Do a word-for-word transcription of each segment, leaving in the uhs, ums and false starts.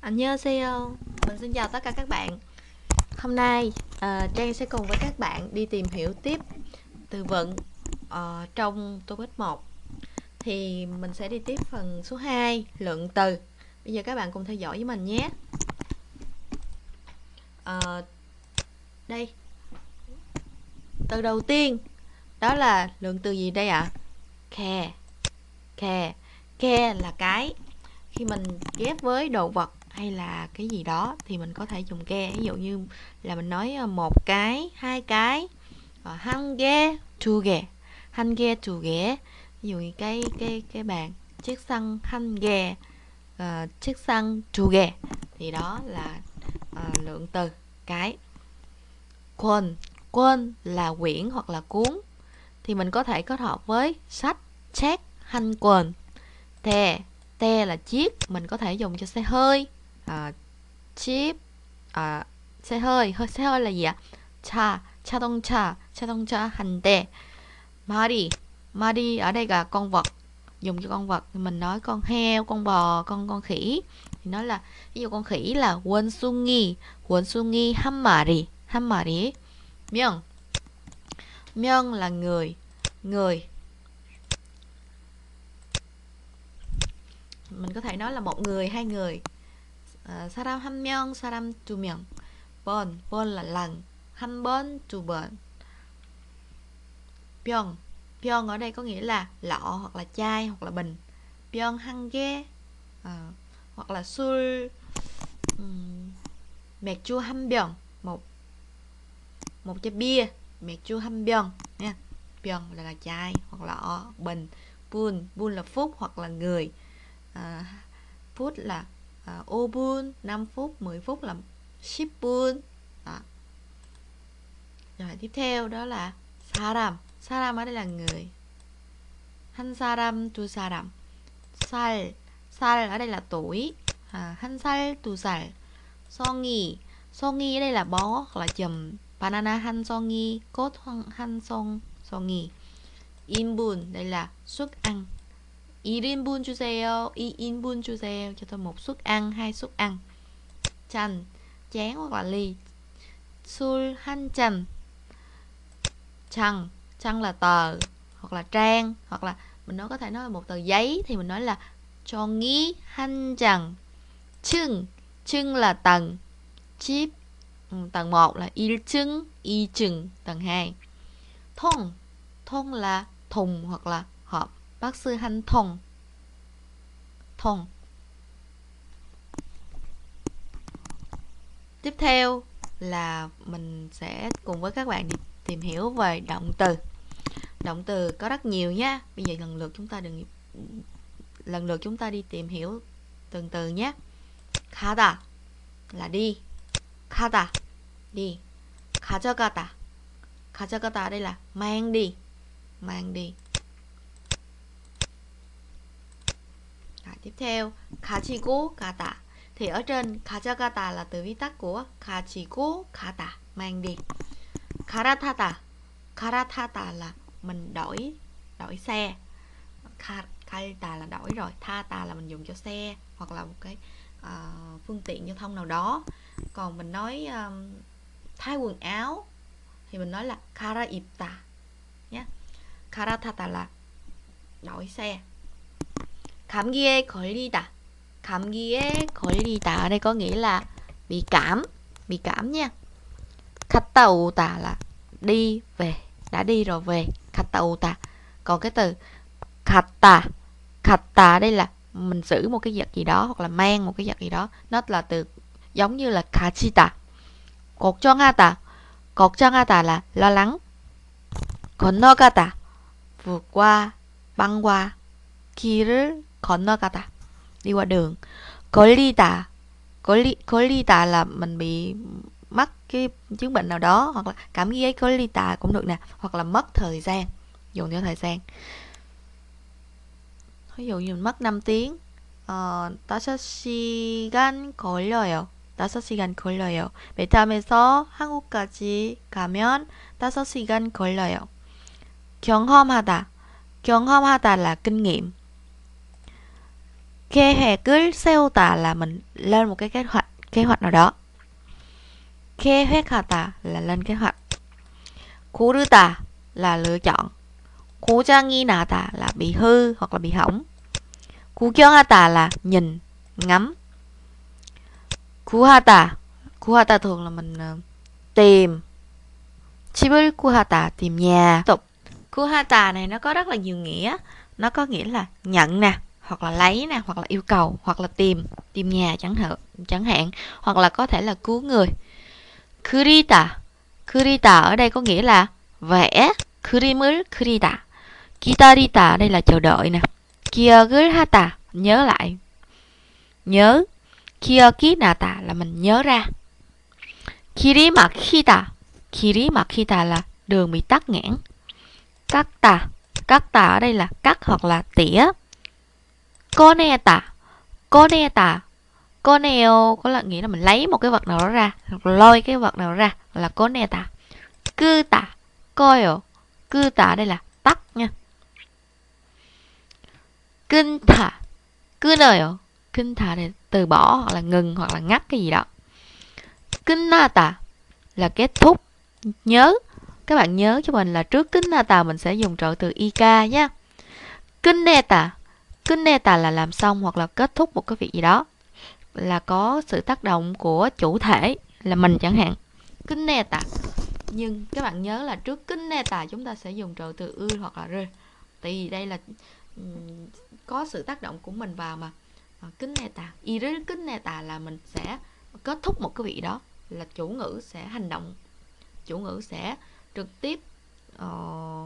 안녕하세요. Mình xin chào tất cả các bạn. Hôm nay uh, Trang sẽ cùng với các bạn đi tìm hiểu tiếp từ vựng uh, trong topic một. Thì mình sẽ đi tiếp phần số hai, lượng từ. Bây giờ các bạn cùng theo dõi với mình nhé. Uh, đây. Từ đầu tiên đó là lượng từ gì đây ạ? À? Kè. Kè. Kè là cái. Khi mình ghép với đồ vật hay là cái gì đó thì mình có thể dùng ke. Ví dụ như là mình nói một cái, hai cái, 한 개, 두 개, 한 개, 두 개. Ví dụ như cái cái cái bàn chiếc xăng 한 개, uh, chiếc xăng 두 개 thì đó là uh, lượng từ cái. Quân, quân là quyển hoặc là cuốn thì mình có thể kết hợp với sách, sách, 한 권. Tè, te là chiếc, mình có thể dùng cho xe hơi, à, chiếc, à, xe hơi, hơi xe hơi là gì ạ? Cha, 자동차, 자동차 한 대. Mari, Mari ở đây là con vật, dùng cho con vật. Mình nói con heo, con bò, con con khỉ thì nói là ví dụ con khỉ là 원숭이, 원숭이 한 마리, 한 마리. 명, 명 là người, người. Mình có thể nói là một người, hai người. uh, 사람 한 명, 사람 두 명. 번, 번 là lần. 한 번, 두 번. 병, 병 ở đây có nghĩa là lọ hoặc là chai hoặc là bình. 병 한 개, à, hoặc là 술, um, 맥주 한 병, một một chai bia, 맥주 한 병 nha. 병 là, là chai hoặc lọ, bình. 분, 분 là phút hoặc là người. À, phút là à, 오 분, năm phút, mười phút là 십 분. Đó. Rồi tiếp theo đó là 사람. 사람 ở đây là người. 한 사람, 두 사람. 살, 살 ở đây là tuổi. À, 한 살, 두 살. 성이, 성이 ở đây là bó hoặc là chùm. 바나나 한 송이, 꽃 한 송, 송이. 인분, đây là suất ăn. 일 인분 주세요. 이 인분 주세요. Cho tôi một suất ăn, hai suất ăn. Chanh, chén hoặc là ly. 술 한 잔. Trang, trang là tờ hoặc là trang, hoặc là mình nói có thể nói là một tờ giấy thì mình nói là 종이 한 장. 층, 층 là tầng. Chip, tầng một là 일 층, 이 층, tầng hai. Thùng, thùng là thùng hoặc là hộp. Bác sư 한 통. Thùng. Tiếp theo là mình sẽ cùng với các bạn đi tìm hiểu về động từ. Động từ có rất nhiều nhé. Bây giờ lần lượt chúng ta đừng lần lượt chúng ta đi tìm hiểu từng từ nhé. 가다 là đi. 가다 đi. 가져가다. 가져가다 đây là mang đi. Mang đi. Rồi, tiếp theo 가지고 가다. Thì ở trên 가져가다 là từ viết tắt của 가지고 가다, mang đi. 갈아타다. 갈아타다 là mình đổi đổi xe. 갈다 là đổi rồi, 타다 là mình dùng cho xe hoặc là một cái uh, phương tiện giao thông nào đó. Còn mình nói um, thay quần áo thì mình nói là 갈아입다 nhé. 갈아타다 là đổi xe. 감기에 걸리다. 감기에 걸리다 ở đây có nghĩa là bị cảm, bị cảm nha. 갔다 오다 là đi về, đã đi rồi về. 갔다 오다. Còn cái từ 갔다, 갔다 đây là mình giữ một cái vật gì đó hoặc là mang một cái vật gì đó, nó là từ giống như là 가지다. 걱정하다, 걱정하다 là lo lắng. 건너가다, vượt qua, băng qua. 길을 건너가다, đi qua đường. 걸리다, 걸리, 걸리다 là mình bị mắc cái chứng bệnh nào đó, hoặc là cảm giác 걸리다 cũng được nè, hoặc là mất thời gian, dùng cho thời gian. ví dụ như mình mất năm tiếng, 어, 다섯 시간 걸려요. 다섯 시간 걸려요. 베트남에서 한국까지 가면 다섯 시간 걸려요. 경험하다. 경험하다 là kinh nghiệm. 계획을 세우다 là mình lên một cái kế hoạch, kế hoạch nào đó. 계획하다 là lên kế hoạch. 고르다 là lựa chọn. 고장이 나다 là bị hư hoặc là bị hỏng. 구경하다 là nhìn, ngắm. 구하다, 구하다 thường là mình uh, tìm. 집을 구하다, tìm nhà. Tiếp tục. 구하다 này nó có rất là nhiều nghĩa. Nó có nghĩa là nhận nè, hoặc là lấy nè, hoặc là yêu cầu, hoặc là tìm, tìm nhà chẳng hạn, chẳng hạn, hoặc là có thể là cứu người. 그리다, 그리다 ở đây có nghĩa là vẽ. 그림을 그리다. 기다리다 ở đây là chờ đợi nè. 기억을 하다, nhớ lại, nhớ. 기억이 나다 là mình nhớ ra. 길이 막히다, 길이 막히다 là đường bị tắc nghẽn. cắt-tà, cắt-tà ở đây là cắt hoặc là tỉa. 꺼내다, 꺼내다, 꺼내요 có là nghĩa là mình lấy một cái vật nào đó ra, hoặc lôi cái vật nào đó ra là 꺼내다. 끄다, 꺼요, 끄다 ở đây là tắt nha. 끊다, 끊어요, 끊다 để từ bỏ hoặc là ngừng hoặc là ngắt cái gì đó. 끝나다 là kết thúc. Nhớ, các bạn nhớ cho mình là trước 끝나다 mình sẽ dùng trợ từ ik nhé. 끝내다, 끝내다 là làm xong hoặc là kết thúc một cái việc gì đó, là có sự tác động của chủ thể là mình chẳng hạn. 끝내다. Nhưng các bạn nhớ là trước 끝내다 chúng ta sẽ dùng trợ từ ư hoặc là rơ. Tại vì đây là um, có sự tác động của mình vào mà. 끝내다, 이를 끝내다 là mình sẽ kết thúc một cái việc đó, là chủ ngữ sẽ hành động, chủ ngữ sẽ trực tiếp uh,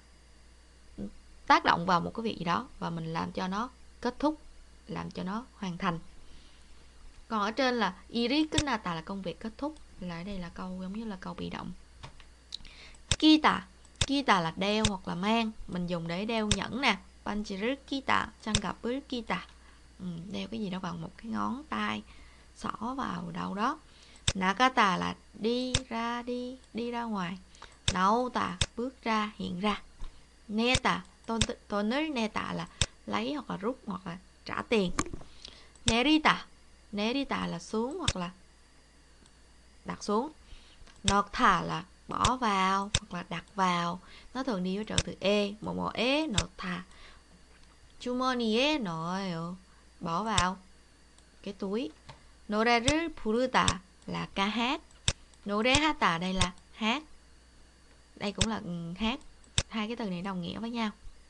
tác động vào một cái việc gì đó và mình làm cho nó kết thúc, làm cho nó hoàn thành. Còn ở trên là 이를 끝나다 là công việc kết thúc, là ở đây là câu giống như là câu bị động. 끼다, 끼다 là đeo hoặc là mang, mình dùng để đeo nhẫn nè. 반지를 끼다, 장갑을 끼다. Ừ, đeo cái gì đó vào một cái ngón tay, xỏ vào đâu đó. 나가다 là đi ra, đi đi ra ngoài. 나오다 bước ra, hiện ra. 내다, 돈을 내다 là lấy hoặc là rút hoặc là trả tiền. 내리다, 내리다 là xuống hoặc là đặt xuống. 넣다 là bỏ vào hoặc là đặt vào, nó thường đi với trợ từ e. 뭐뭐에 넣다, 주머니에 넣어요, bỏ vào cái túi. 노래를 부르다 là ca hát. 노래하다 đây là hát, đây cũng là hát, hai cái từ này đồng nghĩa với nhau.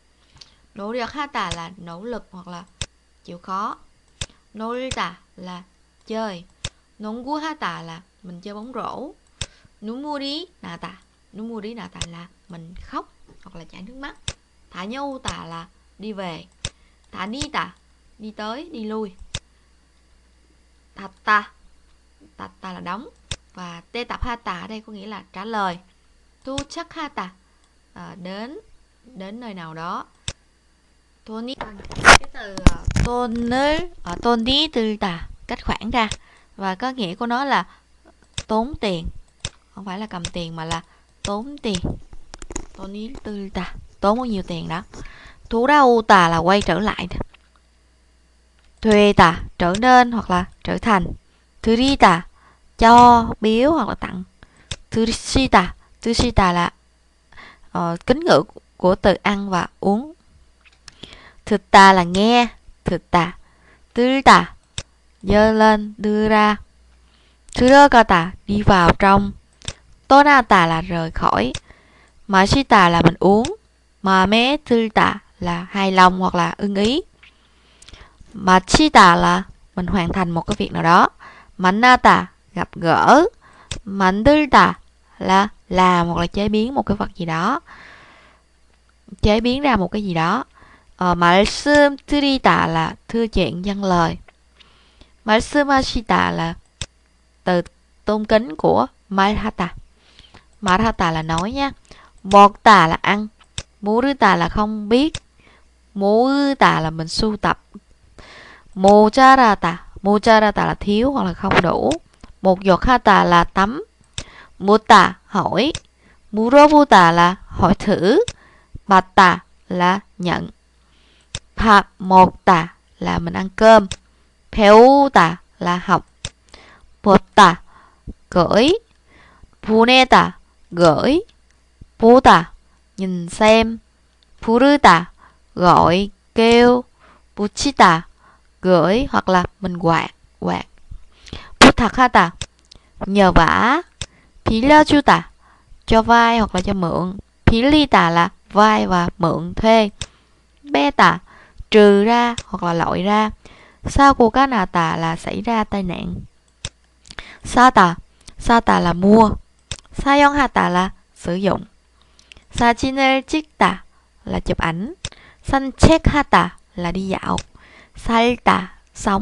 노력하다 là nỗ lực hoặc là chịu khó. 놀다 là chơi. 농구하다 là mình chơi bóng rổ. 눈물이 나다, 눈물이 나다 là mình khóc hoặc là chảy nước mắt. 다녀오다 là đi về. 다니다 đi tới, đi lui. 닫다, 닫다 là đóng. Và 대답하다 ở đây có nghĩa là trả lời. 도착하다 à, đến, đến nơi nào đó. 돈이, cái từ 돈을, ở 돈이 들다, cách khoản ra, và có nghĩa của nó là tốn tiền, không phải là cầm tiền mà là tốn tiền. 돈이 들다, tốn bao nhiêu tiền đó. 돌아오다 là quay trở lại. 되다 trở nên hoặc là trở thành. 드리다 cho, biếu hoặc là tặng. 드시다, 드시다 là uh, kính ngữ của từ ăn và uống. 듣다 là nghe, 듣다. 들다 giơ lên, đưa ra. 들어가다 đi vào trong. 떠나다 là rời khỏi. 마시다 là mình uống. 마음에 들다 là hài lòng hoặc là ưng ý. 마치다 là mình hoàn thành một cái việc nào đó. 만나다 gặp gỡ. 만들다 là làm hoặc là chế biến một cái vật gì đó, chế biến ra một cái gì đó. ờ, 말씀드리다 là thưa chuyện dâng lời. 말씀하시다 là từ tôn kính của 말하다. 말하다 là nói nha. 먹다 là ăn. 모르다 là không biết. 모으다 là mình sưu tập. 모자라다, 모자라다 là thiếu hoặc là không đủ. 목욕하다 là tắm. 묻다 hỏi. 물어보다 là hỏi thử. 받다 là nhận. 밥 먹다 là mình ăn cơm. 배우다 là học. 보다 gửi. 보내다 gửi. 보다 nhìn xem. 부르다 gọi kêu. 붙이다 gửi hoặc là mình quạt quạt. 부탁하다 nhờ vả. 빌려주다 cho vay hoặc là cho mượn. 빌리다 là vay và mượn thuê. 베다 trừ ra hoặc là loại ra. 사고가 나다 là xảy ra tai nạn. 사다 사다 là mua. 사용하다 là sử dụng. 사진을 찍다 là chụp ảnh. 산책하다 là đi dạo. 살다 sống.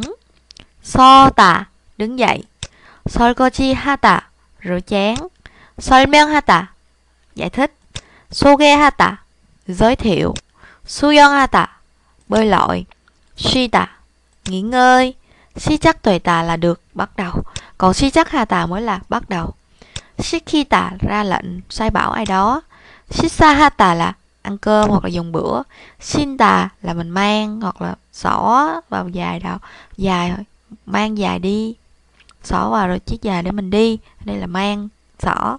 서다 đứng dậy. 설거지하다 rửa chén. 설명하다 giải thích. 소개하다 giới thiệu. 수영하다 bơi lội. 쉬다 nghỉ ngơi. 시작되다 là được bắt đầu, còn 시작하다 mới là bắt đầu. 시키다 ra lệnh sai bảo ai đó. 식사하다 là ăn cơm hoặc là dùng bữa. 신다 là mình mang hoặc là xỏ vào dài đầu dài thôi, mang dài đi, xỏ vào rồi chiếc dài để mình đi. Đây là mang xỏ.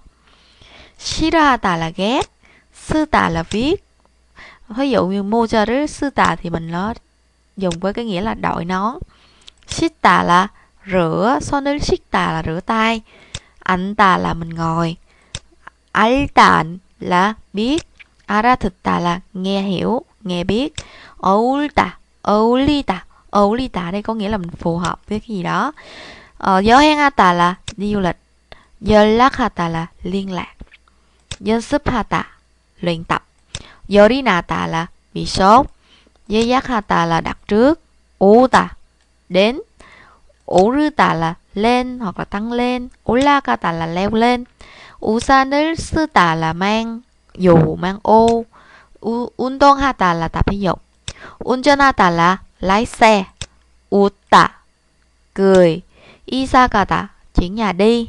싫어하다 là ghét. 쓰다 là viết. Ví dụ như 모자를 쓰다 thì mình nó dùng với cái nghĩa là đội nón. 씻다 là rửa. 손을 씻다 là rửa tay. 앉다 là mình ngồi. 알다 là biết. 알아듣다 là nghe hiểu, nghe biết. 어울다, 어울리다. 어울리다 đây có nghĩa là mình phù hợp với cái gì đó. Ờ, 여행하다 là đi du lịch. 연락하다 là liên lạc. 연습하다 luyện tập. 열이 나다 là bị sốt. 예약하다 là đặt trước. 오다 đến. 오르다 là lên hoặc là tăng lên. 올라가다 là leo lên. 우산을 쓰다 là mang dù, mang ô. U, 운동하다 là tập thể dục. 운전하다 là lái xe. 웃다 cười. 이사가다 chuyển nhà đi.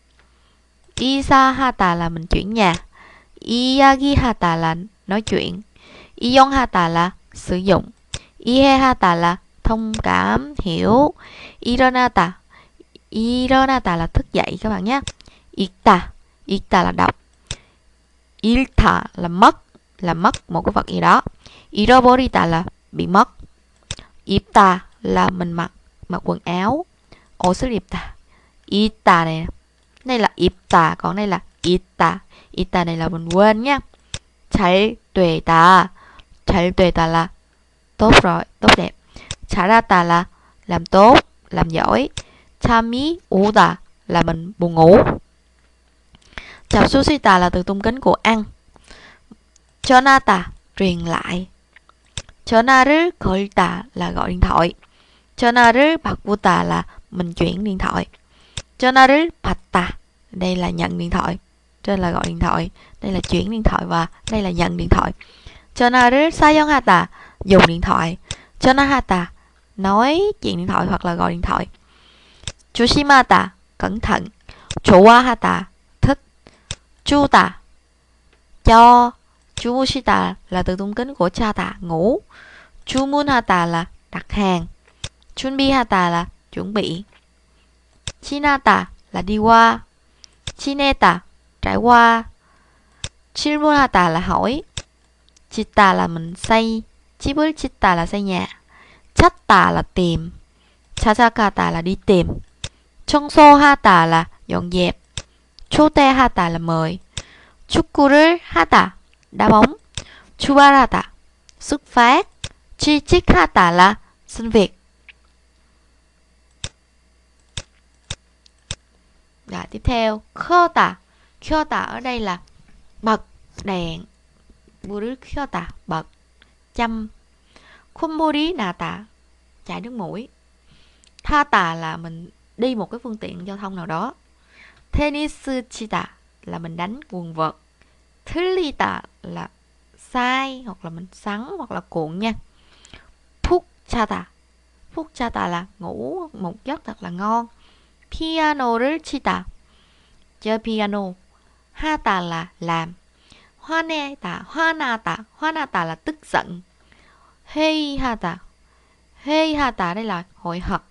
이사하다 là mình chuyển nhà. 이야기하다 là nói chuyện. 이용하다 là sử dụng. 이해하다 là thông cảm, hiểu. 일어나다 일어나다 là thức dậy các bạn nhé. 읽다 읽다 là đọc. 잃다 là mất, là mất một cái vật gì đó. 잃어버리다 là bị mất. 입다 là mình mặc, mặc quần áo. 옷을 입다. 있다 này, đây là 입다, còn đây là 있다. 있다 này là mình quên nhé. 잘 되다. 잘 되다 là tốt rồi, tốt đẹp. 잘하다 là làm tốt, làm giỏi. 잠이 오다 là mình buồn ngủ. 잡수시다 là từ tung kính của ăn. 전하다 truyền lại. 전화를 걸다 là gọi điện thoại. 전화를 바꾸다 là mình chuyển điện thoại. 전화를 받다 đây là nhận điện thoại. Trên là gọi điện thoại, đây là chuyển điện thoại và đây là nhận điện thoại. 전화를 사용하다 dùng điện thoại. 전화하다 nói chuyện điện thoại hoặc là gọi điện thoại. 조심하다 cẩn thận. 좋아하다 thích. 주다 cho. 주무시다 là từ tung kính của cha다 ngủ. 주문하다 là đặt hàng. 준비하다 là chuẩn bị. 지나다 là đi qua. 지내다 trải qua. 질문하다 là hỏi. 짓다 là mình xây. 집을 짓다 là xây nhà. 찾다 là tìm. 찾아가다 là đi tìm. 청소하다 là dọn dẹp. 초대하다 là mời. 축구를 하다 đá bóng. 출발하다 xuất phát. 취직하다 là xin việc. Rồi, tiếp theo 켜다. 켜다 ở đây là bật đèn. 불을 켜다 bật. châm. 콧물이 나다 chảy nước mũi. 타다 là mình đi một cái phương tiện giao thông nào đó. 테니스 치다 là mình đánh quần vợt. 틀리다 là sai hoặc là mình sắn hoặc là cuộn nha. 푹 자다. 푹 자다 là ngủ một giấc thật là ngon. 피아노를 치다 chơi piano. 하다 là làm. 화내다, 화나다, 화나다 là tức giận. 회의하다. 회의하다 đây là hội họp.